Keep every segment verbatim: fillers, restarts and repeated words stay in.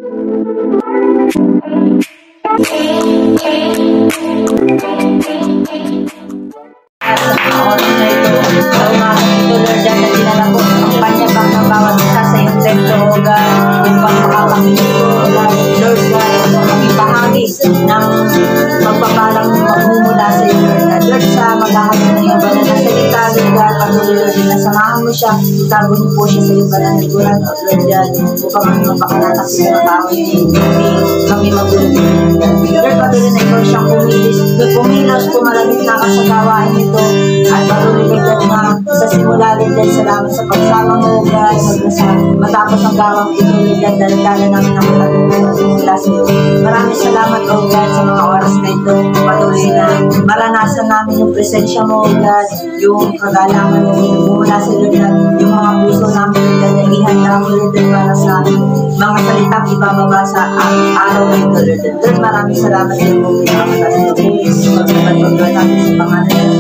ng magpapalang magmumula sa iyo, Lord, na Lord, sa maghahan mo ng iyong banal na salita, Lord God, patuloy, Lord, na samahan mo siya, itago niyo po siya sa iyong banal na likuran, Lord God, upang kami mapakalatak sa iyong tao, hindi kami magulat. Lord, patuloy na ikaw siyang pumilis, pumilos, pumalabit na ka sa gawain ito, at patuloy, Lord God, na sa simula, Lord God, salamat sa pagsama mo, God, sa matapos ang gawang ito, Lord God, dala-dala namin ang matagpunan mula sa iyo. Maraming salamat, O God, sa mga oras na ito. Patuloy na maranasan namin yung presensya mo, O God, yung kagalangan mo mula sa Lord God, yung mga puso namin, Lord God, na ihanda mo, Lord God, para sa mga salitang ibababa sa araw na ito, Lord God. Lord, maraming salamat sa iyo mo, pinakatas na po. Pagpapatuloy natin sa pangalan ng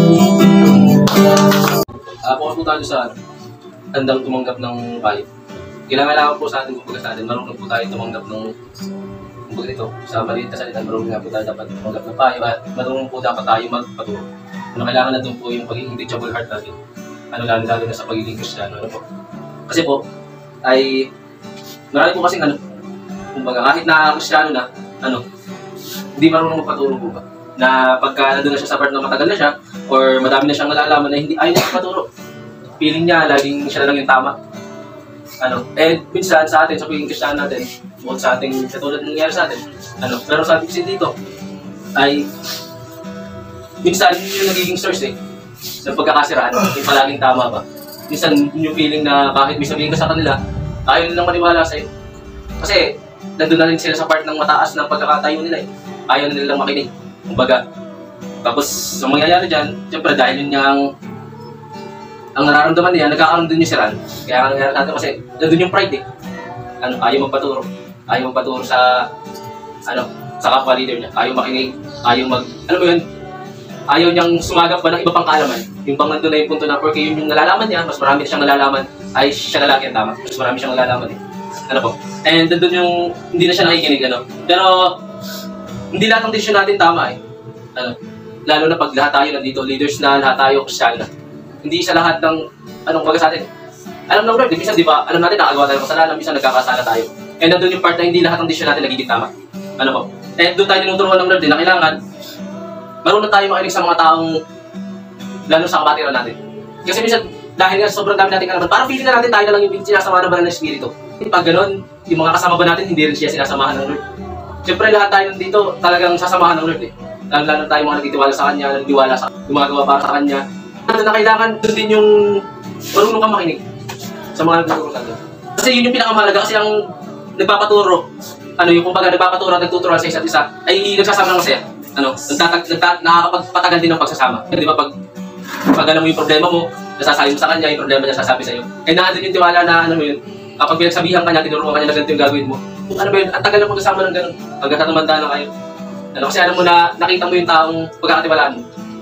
Uh, Pumunta po tayo sa handang tumanggap ng payo. Kailangan po sa atin, kumbaga sa atin, marunong po tayo tumanggap ng kumbaga ito, sa maliit na salita, marunong nga po tayo dapat tumanggap ng payo at marunong po dapat tayo magpaturo. Ano, kailangan na doon po yung pagiging teachable heart natin. Ano, lalo-lalo na sa pagiging Kristiyano. Ano po? Kasi po, ay marami po kasing ano, kumbaga kahit na Kristiyano na, ano, hindi marunong magpaturo po ba? Na pagka nandun na siya sa part na matagal na siya, or madami na siyang nalalaman na hindi ayaw niya magpaturo. Feeling niya, laging siya na lang yung tama. Ano, eh, minsan sa atin, sa pagiging Kristiyano natin, bukod sa ating katulad ng nangyari sa atin, ano, pero sabi kasi dito, ay, minsan yun yung nagiging source eh, ng pagkakasiraan, yung palaging tama ba. Minsan yung feeling na kahit may sabihin ka sa kanila, ayaw nilang maniwala sa'yo. Kasi, nandun na rin sila sa part ng mataas ng pagkakatayo nila eh. Ayaw na nilang makinig. Kumbaga, tapos ang mangyayari dyan, siyempre dahil yun yung ang nararamdaman niya, nagkakaroon din yung siran. Kaya ang nangyayari natin kasi nandun yung pride eh. Ano, ayaw magpaturo. Ayaw magpaturo sa ano, sa kapwa leader niya. Ayaw makinig, ayaw mag, ano mo yun, ayaw niyang sumagap ba ng iba pang kaalaman. Yung bang nandun na yung punto na porque yun yung nalalaman niya, mas marami siyang nalalaman, ay siya na lagi ang tama. Mas marami siyang nalalaman eh. Ano po? And nandun yung, hindi na siya nakikinig, ano. Pero, hindi lahat ng desisyon natin tama eh. Ano, lalo na pag lahat tayo nandito, leaders na, lahat tayo Kristiyano na. Hindi sa lahat ng, anong baga sa atin. Alam ng Lord, minsan di ba, alam natin nakagawa tayo ng kasalanan, minsan nagkakasala tayo. And nandun yung part na hindi lahat ng desisyon natin nagiging tama. Ano po? And doon tayo tinuturuan ng Lord din na kailangan, marunong tayo makinig sa mga taong, lalo sa kabatiran natin. Kasi minsan, dahil nga sobrang dami natin kalaman, parang feeling na natin tayo na lang yung sinasamahan ng banal na Espiritu. Pag ganun, yung mga kasama ba natin, hindi rin siya sinasamahan ng Lord. Siyempre lahat tayo nandito talagang sasamahan ng Lord eh. Lalo-lalo tayo mga nagtitiwala sa Kanya, nagtiwala sa gumagawa para sa Kanya. Ano na kailangan doon din yung marunong kang makinig sa mga nagtuturo natin. Kasi yun yung pinakamahalaga kasi ang nagpapaturo, ano yung kumbaga nagpapaturo at nagtuturuan sa isa't isa, ay nagsasama ng masaya. Ano, nagtatag, nagtat, nakakapagpatagal din ng pagsasama. Di ba pag, pag alam mo yung problema mo, nasasabi mo sa Kanya, yung problema niya sasabi sa'yo. Eh nandun yung tiwala na ano mo yun, kapag pinagsabihan ka niya, tinuruan ka niya na ganito yung gagawin mo. Ano ba yun? Ang tagal na pagkasama ng gano'n. Hanggang tumanda na kayo. Ano, kasi alam mo na nakita mo yung taong pagkakatiwalaan mo.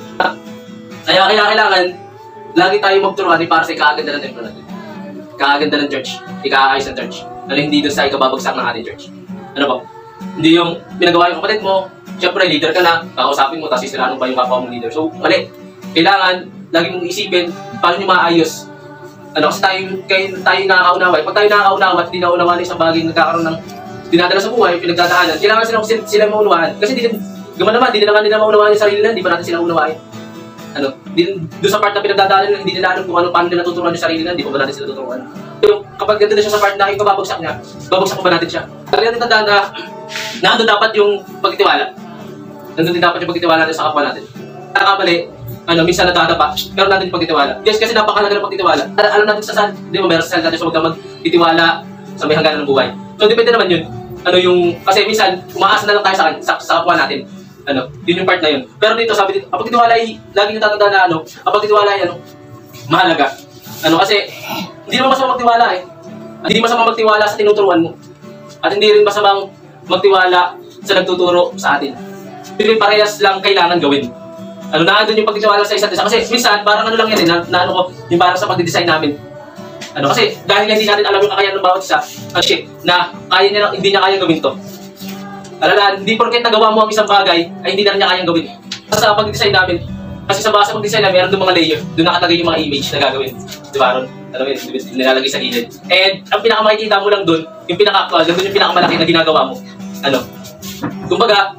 Kaya kaya kailangan, lagi tayo magturuan para sa ikaaganda ng templo natin. Ikaaganda ng church. Ikaayos ng church. Ano, hindi doon sa ikababagsak ng ating church. Ano ba? Hindi yung pinagawa yung kapatid mo, siyempre leader ka na, kakausapin mo, tapos sisiraan mo pa yung kapwa mong leader. So, mali. Kailangan, lagi mong isipin, paano nyo maayos. Ano, kasi tayo, kayo, tayo nakakaunawa. Pag tayo nakakaunawa at hindi naunawa na isang bagay nagkakaroon ng dinadala sa buhay, pinagdadaanan, kailangan sila, sila, sila maunawaan. Kasi di, gaman naman, hindi na naman nila maunawaan yung sarili nila, hindi pa natin sila unawain. Ano, doon sa part na pinagdadaanan nila, hindi nila alam kung ano, paano nila tuturuan yung sarili nila, hindi pa ba natin sila tuturuan. Pero kapag ganda na siya sa part na ikababagsak niya, babagsak pa ba natin siya? Kaya natin tandaan na, nandun dapat yung pagtitiwala. Nandun din dapat yung pagtitiwala natin sa kapwa natin. Nakakamali, ano, minsan natadapa, pero natin yung pagtitiwala. Yes, kasi napakalaga ng pagtitiwala. Alam natin sa saan, di ba, meron sa saan natin sa huwag ka magtitiwala sa may hangganan ng buhay. So, depende naman yun. Ano yung, kasi minsan, umaasa na lang tayo sa, sa, sa kapwa natin. Ano, yun yung part na yun. Pero dito, sabi dito, ang pagtitiwala ay, lagi nyo tatandaan na ano, ang pagtitiwala ay, ano, mahalaga. Ano, kasi, hindi naman masama magtiwala eh. Hindi masama magtiwala sa tinuturuan mo. At hindi rin masamang magtiwala sa nagtuturo sa atin. Pero parehas lang kailangan gawin. Ano, naandun yung pagtitiwala sa isa't isa. Kasi minsan, parang ano lang yan eh, na, na ano ko, yung parang sa pagdidesign namin. Ano, kasi dahil hindi natin alam yung kakayahan ng bawat isa, uh, shit, na kaya niya, hindi niya kaya gawin to. Alalaan, hindi porket nagawa mo ang isang bagay, ay hindi na niya kayang gawin. Sa pag-design namin, kasi sa base pag-design namin, meron doon mga layer, doon nakatagay yung mga image na gagawin. Di ba, Ron? Alam mo yun, nilalagay sa gilid. And ang pinakamakikita mo lang doon, yung pinaka-actual, doon yung pinakamalaki na ginagawa mo. Ano? Kumbaga,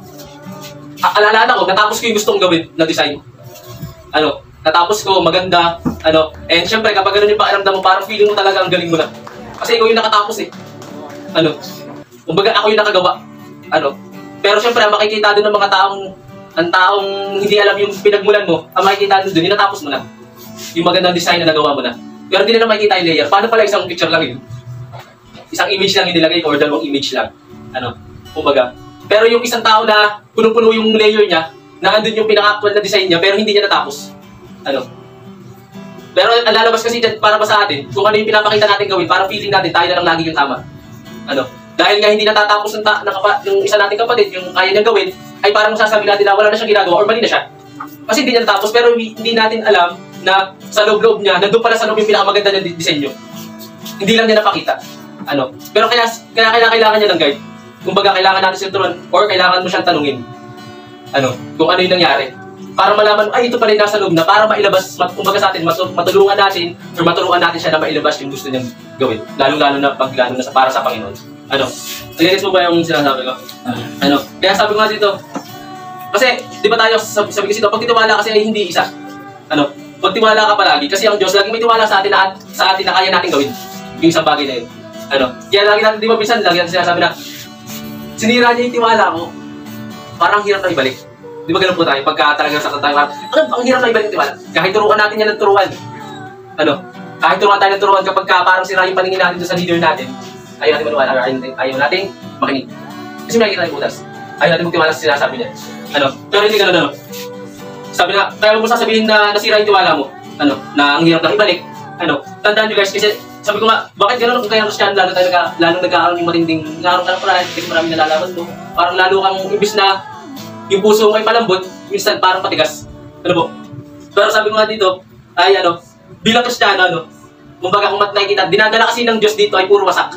alalaan ako, natapos ko yung gustong gawin na design. Ano? Natapos ko, maganda, ano, and syempre kapag ganun yung pakiramdam mo, parang feeling mo talaga ang galing mo na. Kasi ikaw yung nakatapos eh. Ano, kumbaga ako yung nakagawa. Ano, pero syempre ang makikita doon ng mga taong, ang taong hindi alam yung pinagmulan mo, ang makikita doon, yung natapos mo na. Yung magandang design na nagawa mo na. Pero hindi na makikita yung layer. Paano pala isang picture lang yun? Isang image lang yung nilagay ko or dalawang image lang. Ano, kumbaga. Pero yung isang tao na punong-puno yung layer niya, na andun yung pinaka-actual na design niya, pero hindi niya natapos. Ano? Pero ang lalabas kasi dyan para pa sa atin, kung ano yung pinapakita natin gawin, parang feeling natin tayo na lang lagi yung tama. Ano? Dahil nga hindi natatapos ng, ta ng yung isa nating kapatid, yung kaya niyang gawin, ay parang sasabi natin na wala na siyang ginagawa or mali na siya. Kasi hindi niya natapos, pero hindi natin alam na sa loob-loob niya, nandun pala sa loob yung pinakamaganda ng disenyo. Hindi lang niya napakita. Ano? Pero kaya, kaya, kaya kailangan niya ng guide. Kumbaga, kailangan natin siyang turuan or kailangan mo siyang tanungin. Ano? Kung ano yung nangyari. Para malaman, ay ito pala yung nasa loob na para mailabas, mat, kumbaga sa atin, matulungan natin or maturuan natin siya na mailabas yung gusto niyang gawin. Lalo-lalo na pag lalo na sa, para sa Panginoon. Ano? Nagigits mo ba yung sinasabi ko? Ano? Kaya sabi ko nga dito, kasi di ba tayo, sabi, sabi kasi ito, pag titiwala kasi ay hindi isa. Ano? Pag tiwala ka palagi, kasi ang Diyos lagi may tiwala sa atin na, sa atin na kaya natin gawin. Yung isang bagay na yun. Ano? Kaya lagi natin, di ba minsan, lagi natin sinasabi na, sinira niya yung tiwala ko, parang hirap na ibalik. Di ba ganun po tayo? Pagka talagang saktan tayo, parang, ang hirap na ibalik yung tiwala. Kahit turuan natin yan ng turuan. Ano? Kahit turuan tayo ng turuan kapag ka, parang sira yung paningin natin sa leader natin, ayaw natin maniwala, ayaw, ayaw natin makinig. Kasi may nakikita yung utas. Ayaw natin magtiwala sa sinasabi niya. Ano? Pero hindi ganun, ano? Sabi na, kaya mo sasabihin na nasira yung tiwala mo. Ano? Na ang hirap na ibalik. Ano? Tandaan nyo guys, kasi sabi ko nga, bakit gano'n kung kaya Christian, lalo tayo nagka, lalo nagkakaroon yung matinding, nagkakaroon ka ng pride, kasi maraming nalalaman mo. Parang lalo kang, ibis na, yung puso mo ay palambot, minsan parang patigas. Ano po? Pero sabi ko nga dito, ay ano, bilang Kristiyano, ano, kumbaga kung mat nakikita, dinadala kasi ng Diyos dito ay puro wasak.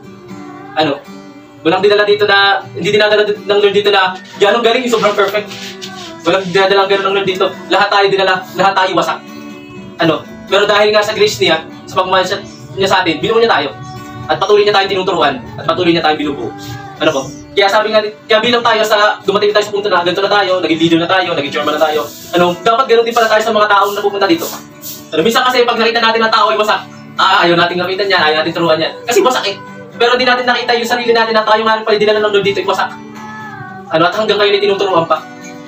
Ano? Walang dinala dito na, hindi dinadala ng Lord dito na, yan ang galing, sobrang perfect. Walang dinadala ng gano'n ng Lord dito. Lahat tayo dinala, lahat tayo wasak. Ano? Pero dahil nga sa grace niya, sa pagmamahal niya sa atin, binuo niya tayo. At patuloy niya tayong tinuturuan. At patuloy niya tayong binubuo. Ano po? Kaya sabi nga, kaya bilang tayo sa, dumating tayo sa punto na, ganito na tayo, naging leader na tayo, naging chairman na tayo. Ano, dapat ganoon din pala tayo sa mga taong napupunta dito. Ano, minsan kasi pag nakita natin ang tao ay wasak, ah, ayaw natin gamitan niya, ayaw natin turuan niya. Kasi wasak eh. Pero di natin nakita yung sarili natin na tayo nga pala dinala ng Lord dito ay wasak. Ano, at hanggang ngayon ay tinuturuan pa.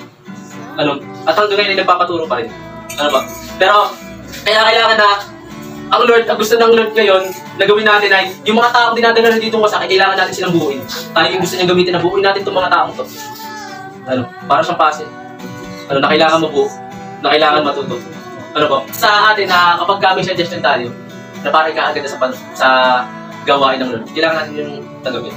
Ano, at hanggang ngayon ay nagpapaturo pa rin. Ano ba? Pero, kaya kailangan na, ang Lord, ang gusto ng Lord ngayon, na gawin natin ay, yung mga taong dinadala na dito wasak, ay kailangan natin silang buuin. Tayo yung gusto niyang gamitin na buuin natin itong mga taong to. Ano, para siyang puzzle. Ano, na kailangan mabuo, na kailangan matuto. Ano ba? Sa atin na kapag kami suggestion tayo, na parang kaagad sa, sa gawain ng Lord, kailangan natin yung nagawin.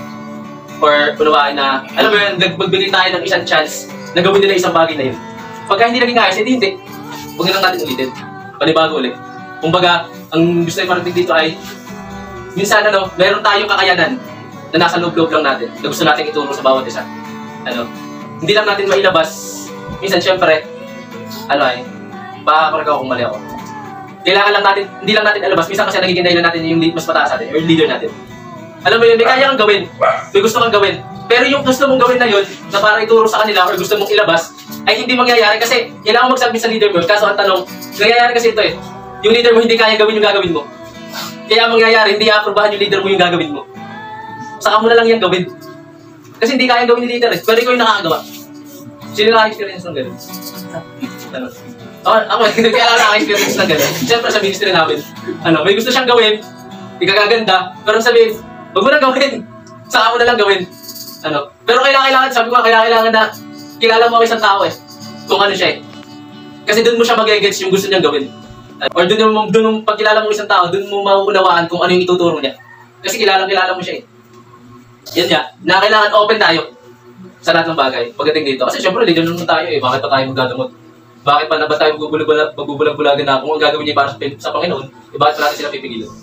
Or unawain na, alam mo yun, magbigay tayo ng isang chance na gawin nila isang bagay na yun. Pagka hindi naging ayos, hindi hindi. Huwag na lang natin ulitin. Panibago ulit. Kumbaga, ang gusto yung parating dito ay, minsan ano, meron tayong kakayanan na nasa loob-loob lang natin, na gusto natin ituro sa bawat isa. Ano, hindi lang natin mailabas. Minsan, syempre, ano ay, baka ako kung mali ako. Kailangan lang natin, hindi lang natin alabas. Minsan kasi nagiging dahilan natin yung lead, mas mataas natin, or leader natin. Alam mo yun, may kaya kang gawin, may gusto kang gawin. Pero yung gusto mong gawin na yun, na para ituro sa kanila, or gusto mong ilabas, ay hindi mangyayari kasi kailangan magsabi sa leader mo. Kaso ang tanong, nangyayari kasi ito eh, yung leader mo hindi kaya gawin yung gagawin mo. Kaya mangyayari, hindi aprobahan yung leader mo yung gagawin mo. Saka mo na lang yan gawin. Kasi hindi kaya gawin ni leader eh, pero ikaw yung nakakagawa. Sino naka-experience ng gano'n? Ano? Ako, ako kaya lang naka-experience ng gano'n. Siyempre sa ministry namin, ano, may gusto siyang gawin, ikagaganda, pero sabihin, huwag mo na gawin, saka mo na lang gawin. Ano? Pero kailangan, kailangan, sabi ko, kailangan, kailangan na kilala mo ang isang tao eh, kung ano siya eh. Kasi doon mo siya mag-e-gets yung gusto niyang gawin. Or doon yung, doon yung pagkilala mo isang tao, doon mo mauunawaan kung ano yung ituturo niya. Kasi kilala-kilala mo siya eh. Yan nga, na kailangan open tayo sa lahat ng bagay pagdating dito. Kasi syempre, leader naman tayo eh, bakit pa tayo magdadamot? Bakit pa na ba tayo magbubulag-bulagan na kung ang gagawin niya para sa, sa Panginoon, eh bakit pa natin sila pipigilan?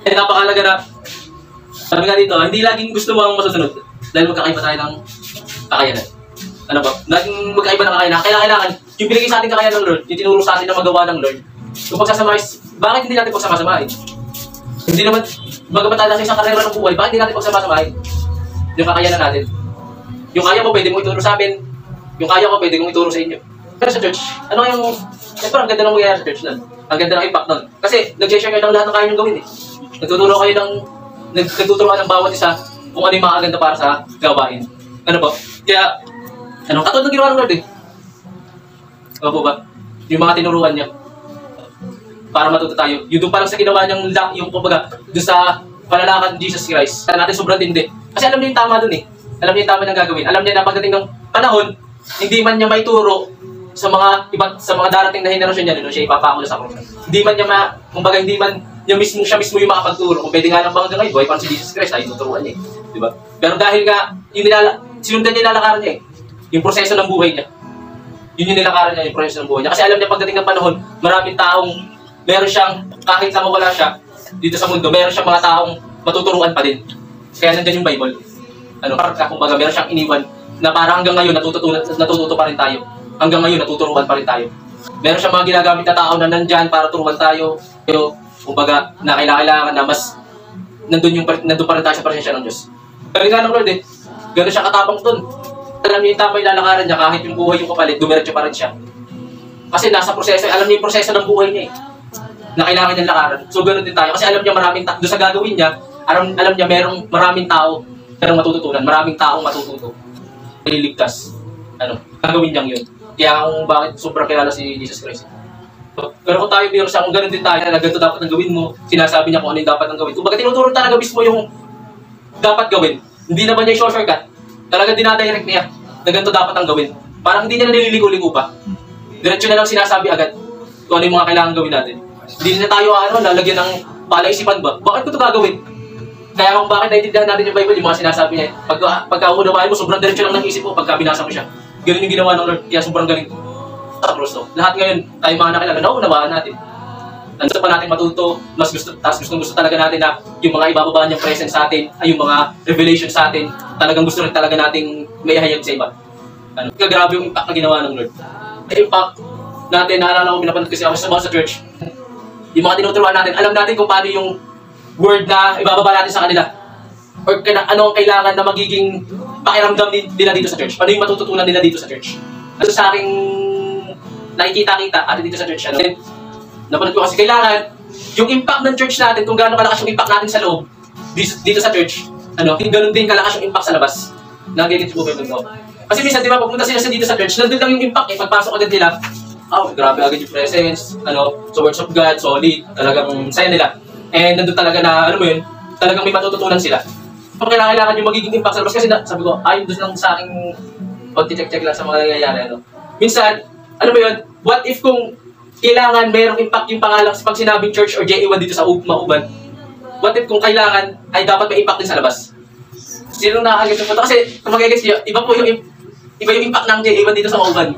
Eh, napakalaga na, sabi nga dito, hindi laging gusto mo ang masusunod. Dahil magkakaiba tayo ng kakayanan. Ano ba? Laging magkaiba ng kakayanan. Kailangan, kailangan, yung binigay sa ating kakayanan ng Lord, yung tinuro sa atin na magawa ng Lord, kung pagsasamahin, bakit hindi natin pagsama-samahin? Hindi naman, bagamat tayo sa isang karera ng buhay, bakit hindi natin pagsama-samahin? Yung kakayanan natin. Yung kaya mo, pwede mong ituro sa amin. Yung kaya ko, pwede mong ituro sa inyo. Pero sa church, ano yung, siyempre, ang ganda ng mangyayari sa church nun. Ang ganda ng impact nun. Kasi, nag-share kayo ng lahat ng kaya nyo gawin eh. Nagtuturo kayo ng, nagtuturuan ng bawat isa kung ano yung makaganda para sa gawain. Ano po? Kaya, ano, katulad ng ginawa ng Lord eh. Ano po ba? Yung mga tinuruan niya. Para matuto tayo. Yung doon pa lang sa ginawa niyang, yung kumbaga, doon sa panalakad ni Jesus Christ. Natin sobrang tindi. Kasi alam niya yung tama doon eh. Alam niya yung tama niyang gagawin. Alam niya na pagdating ng panahon, hindi man niya maituro sa mga iba, sa mga darating na henerasyon niya, no, siya ipapako na sa krus. Hindi man niya ma, kumbaga hindi man niya mismo, siya mismo yung makapagturo. Kung pwede nga lang bang hanggang ngayon, buhay pa si Jesus Christ, ay tuturuan niya eh. Di ba? Pero dahil nga, yung nilala, sinundan niya lalakaran niya eh. Yung proseso ng buhay niya. Yun yung nilakaran niya, yung proseso ng buhay niya. Kasi alam niya pagdating ng panahon, maraming taong, meron siyang, kahit na mawala siya, dito sa mundo, meron siyang mga taong matuturuan pa din. Kaya nandiyan yung Bible. Ano, parang kumbaga, meron siyang iniwan na parang hanggang ngayon natututo, natututo pa rin tayo. Hanggang ngayon natuturuan pa rin tayo. Meron siyang mga ginagamit na tao na nandyan para turuan tayo. Pero, kumbaga, na kailangan na mas nandun, yung, nandun pa rin tayo sa presensya ng Diyos. Galing nga ng Lord eh. Gano'n siya katapang dun. Alam niya yung tama yung lalakaran niya, kahit yung buhay yung kapalit, dumiretso pa rin siya. Kasi nasa proseso, alam niya yung proseso ng buhay niya eh. Na kailangan niyang lakaran. So, gano'n din tayo. Kasi alam niya maraming tao, doon sa gagawin niya, alam, alam niya merong maraming tao na matututunan, maraming taong matututo. Nililigtas. Ano, gagawin niyang yun. Kaya kung bakit sobrang kilala si Jesus Christ. Pero kung tayo bilang siya, kung gano'n din tayo, na ganito dapat ang gawin mo, sinasabi niya kung ano yung dapat ang gawin. Kung baga tinuturo talaga mismo yung dapat gawin, hindi naman niya yung shortcut. Talaga dinadirect niya na ganito dapat ang gawin. Parang hindi niya naliligo-ligo pa. Diretso na lang sinasabi agad kung ano yung mga kailangan gawin natin. Hindi na tayo ano, lalagyan ng palaisipan ba? Bakit ko ito gagawin? Kaya kung bakit naiintindihan natin yung Bible, yung mga sinasabi niya, pagka, pagkaunawain mo, sobrang diretso lang ng isip mo pagka binasa mo siya. Ganun yung ginawa ng Lord, kaya sobrang galing. Sa krus, no? Lahat ngayon, tayo mga nakilala, nauunawaan natin. Nandito pa natin matuto, mas gusto, tapos gusto, gusto talaga natin na yung mga ibababa niyang presence sa atin, ay yung mga revelation sa atin, talagang gusto rin talaga nating may hayag sa iba. Ano? Kaya grabe yung impact na ginawa ng Lord. Yung impact natin, naalala ko, pinapanood kasi ako sa mga sa church, yung mga tinuturuan natin, alam natin kung paano yung word na ibababa natin sa kanila. Or kaya, ano ang kailangan na magiging pakiramdam nila dito sa church. Paano yung matututunan nila dito sa church. Ano sa aking nakikita-kita at dito sa church. Ano? Napanood ko kasi kailangan yung impact ng church natin, kung gaano kalakas yung impact natin sa loob dito, dito sa church, ano, ganun din kalakas yung impact sa labas. Nagigit po ba yung kasi minsan, di ba, pagpunta sila sa dito sa church, nandun lang yung impact eh. Pagpasok agad nila, oh, grabe agad yung presence, ano, so words of God, solid, talagang saya nila. And nandun talaga na, ano mo yun, talagang may matututunan sila. So, kailangan, kailangan yung magiging impact sa labas. Kasi na, sabi ko, ayun doon lang sa aking pag-check-check lang sa mga nangyayari. Ano. Minsan, ano ba yun, what if kung kailangan mayroong impact yung pangalang pag sinabing church or J A one dito sa Mauban, what if kung kailangan ay dapat may impact din sa labas? Sino nakakagit yung punto? Kasi kung magigits nyo, iba po yung, iba yung impact ng J A one dito sa Mauban.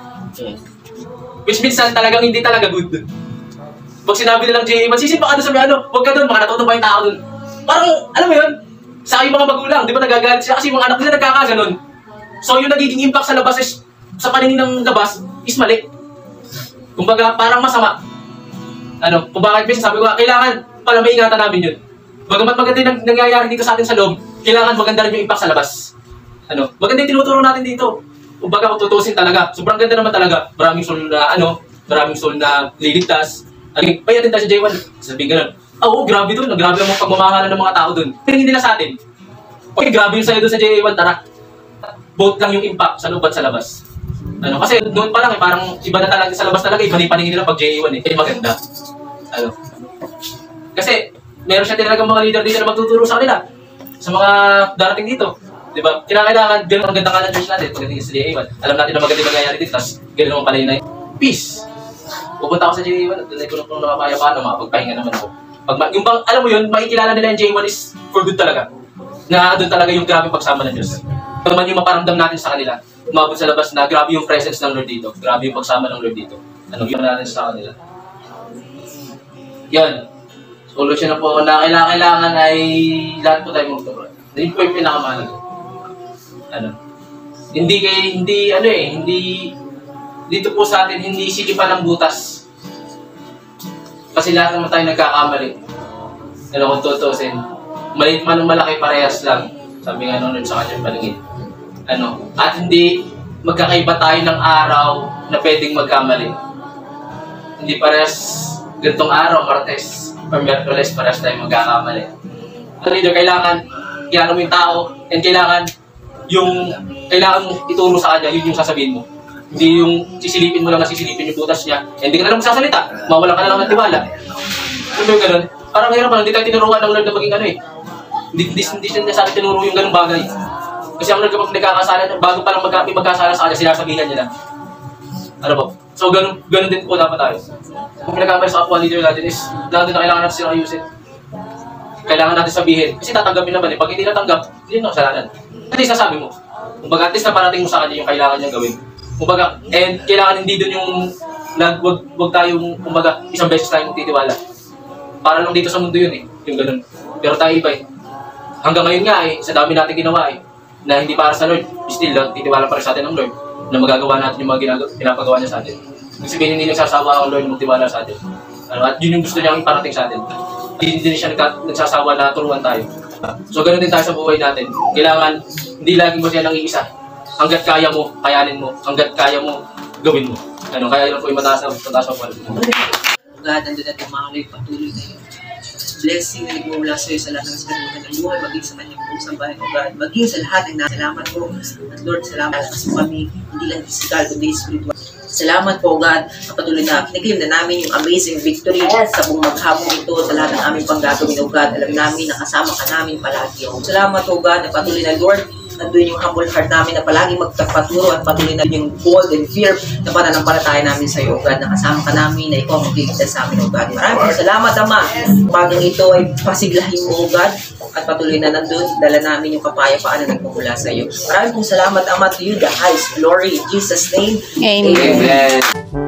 Which minsan talagang hindi talaga good. Pag sinabi nilang J A one, sisimpa ka doon sa may ano, huwag ka doon, baka natuto pa yung tao doon. Parang, alam mo yun, sa yung mga magulang, di ba nagagalit sila kasi yung mga anak nila nagkakaganon. So yung nagiging impact sa labas is, sa paningin ng labas, is mali. Kumbaga, parang masama. Ano, kung bakit minsan sabi ko, kailangan pala maingatan namin yun. Bagamat maganda yung nangyayari dito sa atin sa loob, kailangan maganda rin yung impact sa labas. Ano, maganda yung tinuturo natin dito. Kumbaga, kung tutusin talaga, sobrang ganda naman talaga. Maraming soul na, ano, maraming soul na liligtas. Ano, payatin tayo sa J one. Sabihin ganun. Ah, oo, grabe doon. Grabe ang pagmamahalan ng mga tao doon. Tingin nila sa atin. Okay, grabe yung sa'yo doon sa J one, tara. Both lang yung impact sa loob at sa labas. Ano, kasi doon pa lang eh, parang iba na talaga sa labas talaga, iba na paningin nila pag J one eh. Kaya maganda. Ano. Kasi, meron siya talagang mga leader dito na magtuturo sa kanila. Sa mga darating dito. Diba? Kinakailangan, ganun ang ganda nga ng church natin pagdating sa J one. Alam natin na maganda yung mangyayari dito, tapos ganun naman pala yun na yun. Peace! Pupunta ako sa J one at doon ay kulong-kulong na mapaya paano, makapagpahinga naman ako. Pag, yung bang, alam mo yun, makikilala nila yung J one is for good talaga. Na doon talaga yung grabe pagsama ng Diyos. Ito naman yung maparamdam natin sa kanila. Umabot sa labas na grabe yung presence ng Lord dito. Grabe yung pagsama ng Lord dito. Ano yun natin sa kanila. Yan. Solusyon na po na kailangan, kailangan ay lahat po tayo magturo. Hindi po yung pinakamahalaga. Ano? Hindi kay hindi ano eh, hindi dito po sa atin hindi sikipan ng butas. Kasi lahat naman tayo nagkakamali. Ano kung tutusin, maliit man o malaki parehas lang. Sabi nga nung sa kanyang paningin. Ano? At hindi magkakaiba tayo ng araw na pwedeng magkamali. Hindi parehas ganitong araw, Martes, or Miyerkules, parehas tayo magkakamali. At leader, kailangan, kailangan mo yung tao, and kailangan yung, kailangan mong ituro sa kanya, yun yung sasabihin mo. Hindi yung sisilipin mo lang na sisilipin yung butas niya, and hindi ka na lang magsasalita, mawalan ka na lang ng tiwala. Ano yung ganun? Parang hirap lang, hindi tayo tinuruan ng Lord na maging ano eh. Hindi, hindi, hindi siya sa akin tinuro yung ganung bagay. Kasi ang Lord kapag nagkakasala, bago pa lang magka, may magkasala sa kanya, sinasabihan niya na. Ano po? So, ganun, ganun din po dapat tayo. Kung pinagkamali sa kapwa leader natin is, lahat din na kailangan natin silang ayusin. Kailangan natin sabihin. Kasi tatanggapin naman eh. Pag hindi natanggap, hindi na kasalanan. At least nasabi mo. Kumbaga, at least naparating mo sa kanya yung kailangan niyang gawin. Kumbaga, and kailangan hindi dun yung, nag, wag, wag tayong, kumbaga, isang beses tayong magtitiwala. Para lang dito sa mundo yun eh. Yung ganun. Pero tayo iba eh. Hanggang ngayon nga eh, sa dami natin ginawa eh, na hindi para sa Lord, still, titiwala pa rin sa atin ng Lord, na magagawa natin yung mga ginagawa, pinapagawa niya sa atin. Ibig sabihin, hindi nagsasawa ang Lord magtiwala sa atin. Ano, at yun yung gusto niyang iparating sa atin. Hindi din siya nagka, nagsasawa na turuan tayo. So, ganoon din tayo sa buhay natin. Kailangan, hindi laging mo siya nang iisa. Hanggat kaya mo, kayanin mo. Hanggat kaya mo, gawin mo. Ano, kaya yun po yung mataas na mataas ang quality. God, nandun natin mga ulit patuloy na yun. Blessing na nagmumula sa iyo sa lahat ng sabi mo ng buhay, maging sa kanyang pusang bahay o God, maging sa lahat ng nasalamat mo. At Lord, salamat kasi kami, hindi lang physical, kundi spiritual. Salamat po God, patuloy na kiniklaim na namin yung amazing victory sa buong maghapon ito, sa lahat ng aming panggagawin o God. Alam namin na kasama ka namin palagi. Salamat po God, na patuloy na Lord, nandun yung humble heart namin na palagi magpaturo at patuloy na yung bold and fear na pananampalataya namin sa iyo, God. Nakasama ka namin na ikaw magiging sa amin, O God. Maraming salamat, Ama. Umagang ito ay pasiglahin mo, O God. At patuloy na nandun, dala namin yung kapayapaan na nagmumula sa iyo. Maraming salamat, Ama, to you, the highest glory. In Jesus' name, Amen. Amen.